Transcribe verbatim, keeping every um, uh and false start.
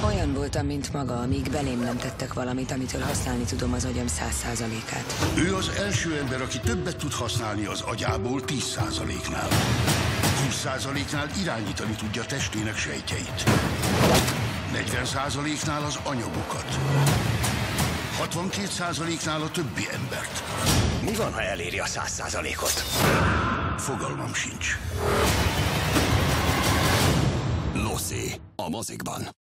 Olyan voltam, mint maga, amíg belém nem tettek valamit, amitől használni tudom az agyam száz százalékát. Ő az első ember, aki többet tud használni az agyából tíz százaléknál. húsz százaléknál irányítani tudja testének sejtjeit. negyven százaléknál az anyagokat. hatvankét százaléknál a többi embert. Mi van, ha eléri a száz százalékot? Fogalmam sincs. Lucy, a mozikban.